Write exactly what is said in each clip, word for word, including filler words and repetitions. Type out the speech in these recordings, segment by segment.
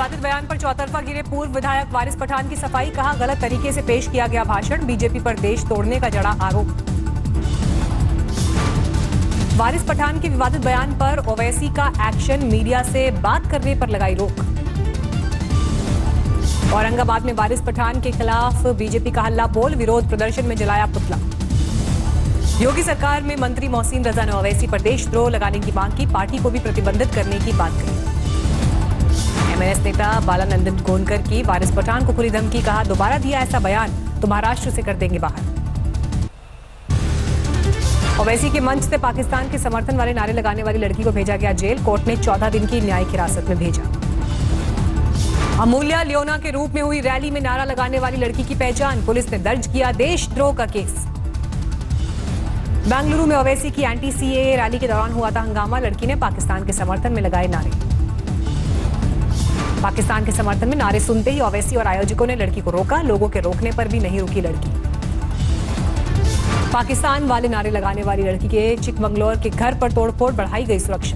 विवादित बयान पर चौतरफा गिरे पूर्व विधायक वारिस पठान की सफाई, कहा गलत तरीके से पेश किया गया भाषण, बीजेपी पर देश तोड़ने का जड़ा आरोप। वारिस पठान के विवादित बयान पर ओवैसी का एक्शन, मीडिया से बात करने पर लगाई रोक। औरंगाबाद में वारिस पठान के खिलाफ बीजेपी का हल्ला बोल, विरोध प्रदर्शन में जलाया पुतला। योगी सरकार में मंत्री मोहसिन रजा ने ओवैसी पर देशद्रोह लगाने की मांग की, पार्टी को भी प्रतिबंधित करने की बात कही। एमएनएस नेता बालानंदन गोनकर की वारिस पठान को खुली धमकी, कहा दोबारा दिया ऐसा बयान तो महाराष्ट्र से कर देंगे बाहर। ओवैसी के मंच से पाकिस्तान के समर्थन वाले नारे लगाने वाली लड़की को भेजा गया जेल, कोर्ट ने चौदह दिन की न्यायिक हिरासत में भेजा। अमूल्या लियोना के रूप में हुई रैली में नारा लगाने वाली लड़की की पहचान, पुलिस ने दर्ज किया देशद्रोह का केस। बेंगलुरु में ओवैसी की एंटी सीएए रैली के दौरान हुआ था हंगामा, लड़की ने पाकिस्तान के समर्थन में लगाए नारे। पाकिस्तान के समर्थन में नारे सुनते ही ओवैसी और आयोजकों ने लड़की को रोका, लोगों के रोकने पर भी नहीं रुकी लड़की। पाकिस्तान वाले नारे लगाने वाली लड़की के चिकमंगलौर के घर पर तोड़फोड़, बढ़ाई गई सुरक्षा।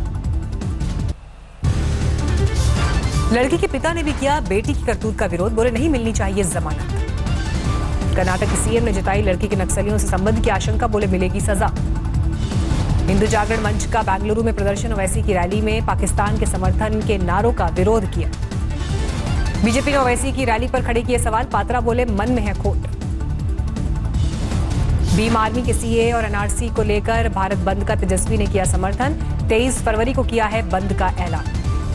लड़की के पिता ने भी किया बेटी की करतूत का विरोध, बोले नहीं मिलनी चाहिए जमानत। कर्नाटक के सीएम ने जताई लड़की के नक्सलियों से संबंध की आशंका, बोले मिलेगी सजा। हिंदू जागरण मंच का बेंगलुरु में प्रदर्शन, ओवैसी की रैली में पाकिस्तान के समर्थन के नारों का विरोध किया। बीजेपी ने ओवैसी की रैली पर खड़े किए सवाल, पात्रा बोले मन में है खोट। भीम आर्मी के सीए और एनआरसी को लेकर भारत बंद का तेजस्वी ने किया समर्थन, तेईस फरवरी को किया है बंद का ऐलान।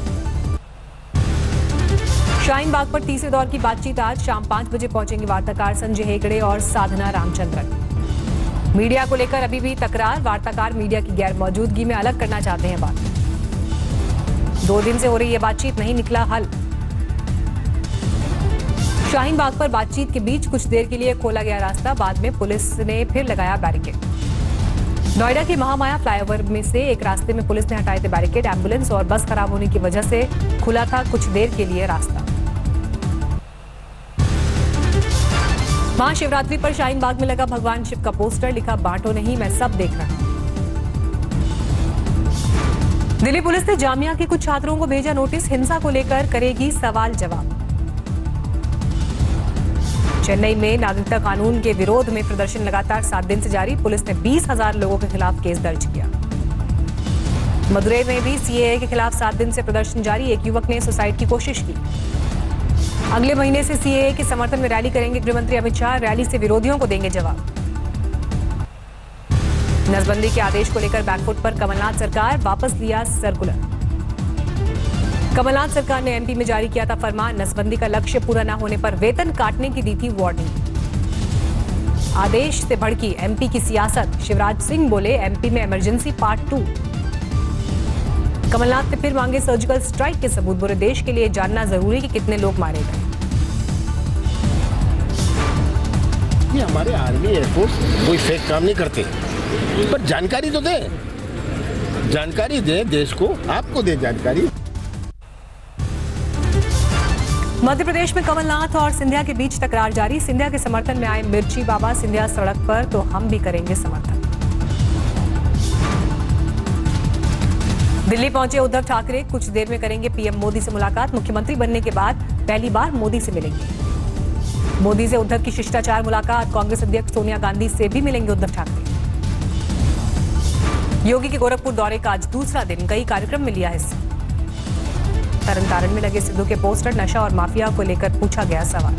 शाहीन बाग पर तीसरे दौर की बातचीत, आज शाम पांच बजे पहुंचेंगे वार्ताकार संजय हेगड़े और साधना रामचंद्रन। मीडिया को लेकर अभी भी तकरार, वार्ताकार मीडिया की गैर मौजूदगी में अलग करना चाहते हैं बात। दो दिन से हो रही यह बातचीत, नहीं निकला हल। शाहीन बाग पर बातचीत के बीच कुछ देर के लिए खोला गया रास्ता, बाद में पुलिस ने फिर लगाया बैरिकेड। नोएडा के महामाया फ्लाईओवर में से एक रास्ते में पुलिस ने हटाए थे बैरिकेड, एम्बुलेंस और बस खराब होने की वजह से खुला था कुछ देर के लिए रास्ता। महाशिवरात्रि पर शाहीन बाग में लगा भगवान शिव का पोस्टर, लिखा बांटो नहीं मैं सब देख रहा हूं। दिल्ली पुलिस ने जामिया के कुछ छात्रों को भेजा नोटिस, हिंसा को लेकर करेगी सवाल जवाब। चेन्नई में नागरिकता कानून के विरोध में प्रदर्शन लगातार सात दिन से जारी, पुलिस ने बीस हजार लोगों के खिलाफ केस दर्ज किया। मदुरई में भी सीएए के खिलाफ सात दिन से प्रदर्शन जारी, एक युवक ने सुसाइड की कोशिश की। अगले महीने से सीएए के समर्थन में रैली करेंगे गृहमंत्री अमित शाह, रैली से विरोधियों को देंगे जवाब। नसबंदी के आदेश को लेकर बैकफुट पर कमलनाथ सरकार, वापस लिया सर्कुलर। कमलनाथ सरकार ने एमपी में जारी किया था फरमान, नसबंदी का लक्ष्य पूरा न होने पर वेतन काटने की दी थी वार्निंग। आदेश से भड़की एमपी की सियासत, शिवराज सिंह बोले एमपी में इमरजेंसी पार्ट टू। कमलनाथ ने फिर मांगे सर्जिकल स्ट्राइक के सबूत, बोले देश के लिए जानना जरूरी कि कितने लोग मारे गए। ये हमारे आर्मी एयरफोर्स कोई फेक काम नहीं करते, पर जानकारी तो दे, जानकारी दे देश को, आपको दे जानकारी। मध्य प्रदेश में कमलनाथ और सिंधिया के बीच तकरार जारी, सिंधिया के समर्थन में आए मिर्ची बाबा, सिंधिया सड़क पर तो हम भी करेंगे समर्थन। दिल्ली पहुंचे उद्धव ठाकरे, कुछ देर में करेंगे पीएम मोदी से मुलाकात, मुख्यमंत्री बनने के बाद पहली बार मोदी से मिलेंगे। मोदी से उद्धव की शिष्टाचार मुलाकात, कांग्रेस अध्यक्ष सोनिया गांधी से भी मिलेंगे उद्धव ठाकरे। योगी के गोरखपुर दौरे का आज दूसरा दिन, कई कार्यक्रम में लिया हिस्सा। तरन तारण में लगे सिद्धू के पोस्टर, नशा और माफिया को लेकर पूछा गया सवाल।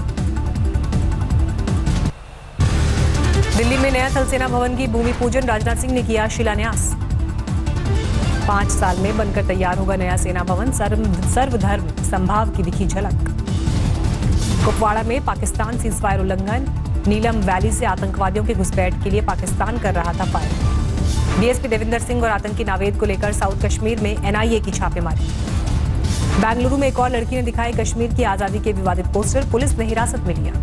दिल्ली में नया थल सेना भवन की भूमि पूजन, राजनाथ सिंह ने किया शिलान्यास। पांच साल में बनकर तैयार होगा नया सेना भवन, सर्वधर्म संभाव की दिखी झलक। कुपवाड़ा में पाकिस्तान सीजफायर उल्लंघन, नीलम वैली से आतंकवादियों के घुसपैठ के लिए पाकिस्तान कर रहा था फायर। डीएसपी देविंदर सिंह और आतंकी नावेद को लेकर साउथ कश्मीर में एनआईए की छापेमारी। बेंगलुरु में एक और लड़की ने दिखाए कश्मीर की आजादी के विवादित पोस्टर, पुलिस ने हिरासत में लिया।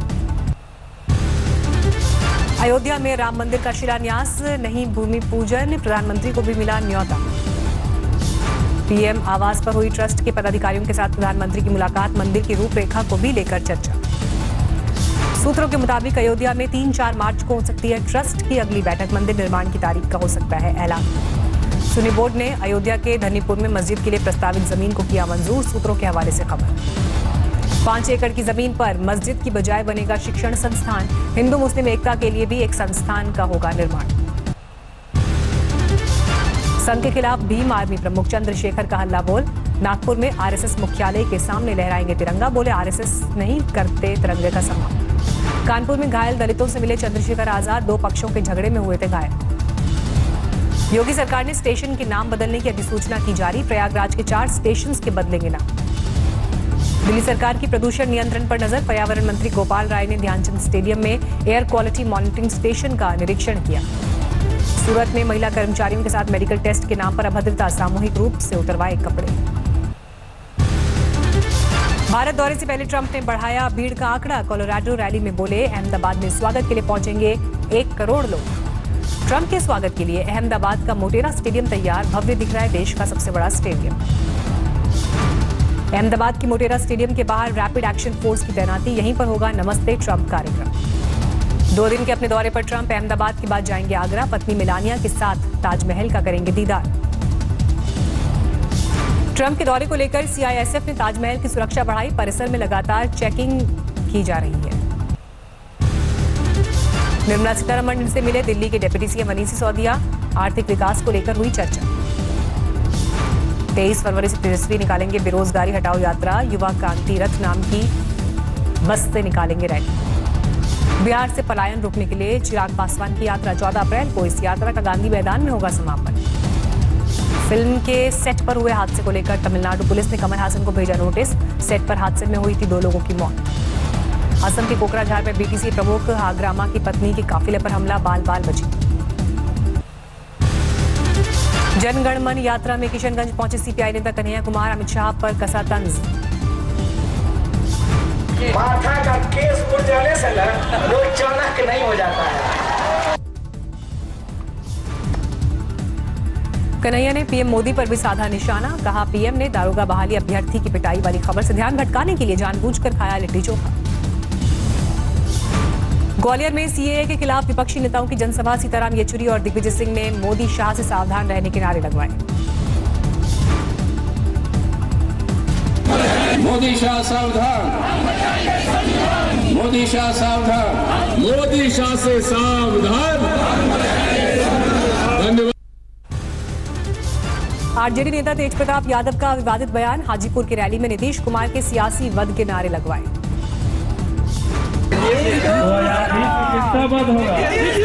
अयोध्या में राम मंदिर का शिलान्यास, नहीं भूमि पूजन, प्रधानमंत्री को भी मिला न्योता। पीएम आवास पर हुई ट्रस्ट के पदाधिकारियों के साथ प्रधानमंत्री की मुलाकात, मंदिर की रूपरेखा को भी लेकर चर्चा। सूत्रों के मुताबिक अयोध्या में तीन चार मार्च को हो सकती है ट्रस्ट की अगली बैठक, मंदिर निर्माण की तारीख का हो सकता है ऐलान। सुन्नी बोर्ड ने अयोध्या के धनीपुर में मस्जिद के लिए प्रस्तावित जमीन को किया मंजूर, सूत्रों के हवाले से खबर। पांच एकड़ की जमीन पर मस्जिद की बजाय बनेगा शिक्षण संस्थान। हिंदू मुस्लिम एकता के लिए भी एक संस्थान का होगा निर्माण। संघ के खिलाफ भीम आर्मी प्रमुख चंद्रशेखर का हल्ला बोल। नागपुर में आरएसएस मुख्यालय के सामने लहराएंगे तिरंगा। बोले आरएसएस नहीं करते तिरंगे का सम्मान। कानपुर में घायल दलितों से मिले चंद्रशेखर आजाद। दो पक्षों के झगड़े में हुए थे घायल। योगी सरकार ने स्टेशन के नाम बदलने की अधिसूचना की जारी। प्रयागराज के चार स्टेशन के बदलेंगे नाम। दिल्ली सरकार की प्रदूषण नियंत्रण पर नजर। पर्यावरण मंत्री गोपाल राय ने ध्यानचंद स्टेडियम में एयर क्वालिटी मॉनिटरिंग स्टेशन का निरीक्षण किया। सूरत में महिला कर्मचारियों के साथ मेडिकल टेस्ट के नाम पर अभद्रता। सामूहिक रूप से उतरवाए कपड़े। भारत दौरे से पहले ट्रंप ने बढ़ाया भीड़ का आंकड़ा। कोलोराडो रैली में बोले अहमदाबाद में स्वागत के लिए पहुंचेंगे एक करोड़ लोग। ट्रंप के स्वागत के लिए अहमदाबाद का मोटेरा स्टेडियम तैयार। भव्य दिख रहा है देश का सबसे बड़ा स्टेडियम। अहमदाबाद की मोटेरा स्टेडियम के बाहर रैपिड एक्शन फोर्स की तैनाती। यहीं पर होगा नमस्ते ट्रंप कार्यक्रम। दो दिन के अपने दौरे पर ट्रंप अहमदाबाद के बाद जाएंगे आगरा। पत्नी मेलानिया के साथ ताजमहल का करेंगे दीदार। ट्रंप के दौरे को लेकर सीआईएसएफ ने ताजमहल की सुरक्षा बढ़ाई। परिसर में लगातार चेकिंग की जा रही है। निर्मला सीतारमण से मिले दिल्ली के डिप्टी सीएम मनीष सिसोदिया। आर्थिक विकास को लेकर हुई चर्चा। तेईस फरवरी से तेजस्वी निकालेंगे बेरोजगारी हटाओ यात्रा। युवा क्रांति रथ नाम की बस से निकालेंगे रैली। बिहार से पलायन रोकने के लिए चिराग पासवान की यात्रा। चौदह अप्रैल को इस यात्रा का गांधी मैदान में होगा समापन। फिल्म के सेट पर हुए हादसे को लेकर तमिलनाडु पुलिस ने कमल हासन को भेजा नोटिस। सेट पर हादसे में हुई थी दो लोगों की मौत। असम के कोकराझार में बीटीसी प्रमुख आग्रामा की पत्नी के काफिले पर हमला। बाल बाल बची। जनगणमन यात्रा में किशनगंज पहुंचे सीपीआई नेता कन्हैया कुमार। अमित शाह पर कसा तंज। माथा का केस उड़ जाने से रोज चाणक्य नहीं हो जाता है। कन्हैया ने पीएम मोदी पर भी साधा निशाना। कहा पीएम ने दारोगा बहाली अभ्यर्थी की पिटाई वाली खबर से ध्यान भटकाने के लिए जानबूझकर खाया लिट्टी चोखा। ग्वालियर में सीएए के खिलाफ विपक्षी नेताओं की जनसभा। सीताराम येचुरी और दिग्विजय सिंह ने मोदी शाह से सावधान रहने के नारे लगवाए। मोदी शाह सावधान, मोदी शाह सावधान, मोदी शाह से सावधान। धन्यवाद। आरजेडी नेता तेज प्रताप यादव का विवादित बयान। हाजीपुर की रैली में नीतीश कुमार के सियासी वध के नारे लगवाए। होगा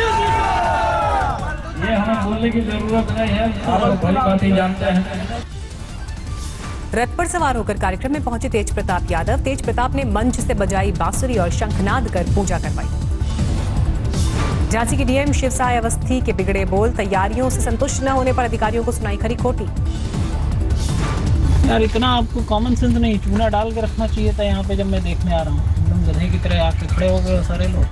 ये हमें बोलने की जरूरत नहीं है, आप भली भांति जानते हैं। रथ पर सवार होकर कार्यक्रम में पहुंचे तेज प्रताप यादव। तेज प्रताप ने मंच से बजाई बांसुरी और शंखनाद कर पूजा करवाई। झांसी के डीएम शिव सहाय अवस्थी के बिगड़े बोल। तैयारियों से संतुष्ट न होने पर अधिकारियों को सुनाई खरी खोटी। यार इतना आपको कॉमन सेंस नहीं, चूना डाल के रखना चाहिए था यहाँ पे। जब मैं देखने आ रहा हूँ एकदम गधे की तरह आके खड़े हो गए सारे लोग।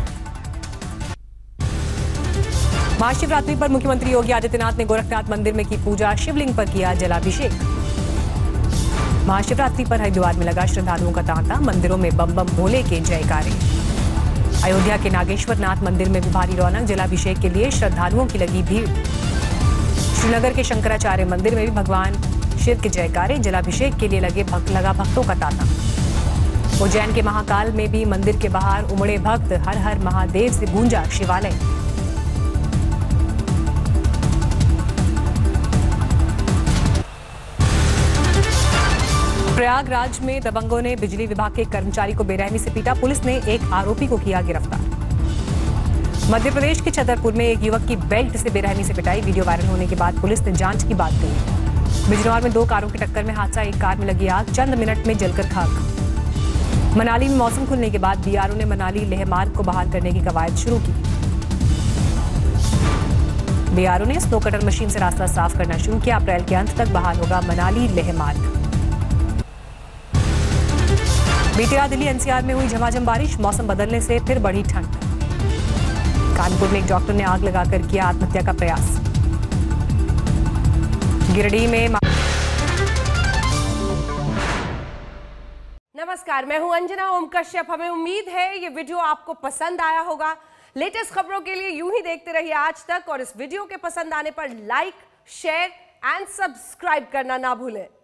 महाशिवरात्रि पर मुख्यमंत्री योगी आदित्यनाथ ने गोरखनाथ मंदिर में की पूजा। शिवलिंग पर किया जलाभिषेक। महाशिवरात्रि पर हरिद्वार में लगा श्रद्धालुओं का तांता। मंदिरों में बम बम भोले के जयकारे। अयोध्या के नागेश्वर नाथ मंदिर में भी भारी रौनक। जलाभिषेक के लिए श्रद्धालुओं की लगी भीड़। श्रीनगर के शंकराचार्य मंदिर में भी भगवान शिव के जयकारे। जलाभिषेक के लिए लगे भक्त लगा भक्तों का तांता। उज्जैन के महाकाल में भी मंदिर के बाहर उमड़े भक्त। हर हर महादेव से गूंजा शिवालय। प्रयागराज में दबंगों ने बिजली विभाग के कर्मचारी को बेरहमी से पीटा। पुलिस ने एक आरोपी को किया गिरफ्तार। मध्य प्रदेश के छतरपुर में एक युवक की बेल्ट से बेरहमी से पिटाई। वीडियो वायरल होने के बाद पुलिस ने जांच की बात कही। बिजनौर में दो कारों की टक्कर में हादसा। एक कार में लगी आग, चंद मिनट में जलकर खाक। मनाली में मौसम खुलने के बाद बीआरओ ने मनाली लेह मार्ग को बहाल करने की कवायद शुरू की। बीआरओ ने स्नो कटर मशीन से रास्ता साफ करना शुरू किया। अप्रैल के अंत तक बहाल होगा मनाली लेह मार्ग। बीती रात दिल्ली एनसीआर में हुई झमाझम बारिश। मौसम बदलने से फिर बढ़ी ठंड। कानपुर में एक डॉक्टर ने आग लगाकर किया आत्महत्या का प्रयास। गिरिडीह में नमस्कार, मैं हूं अंजना ओम कश्यप। हमें उम्मीद है ये वीडियो आपको पसंद आया होगा। लेटेस्ट खबरों के लिए यूं ही देखते रहिए आज तक, और इस वीडियो के पसंद आने पर लाइक, शेयर एंड सब्सक्राइब करना ना भूलें।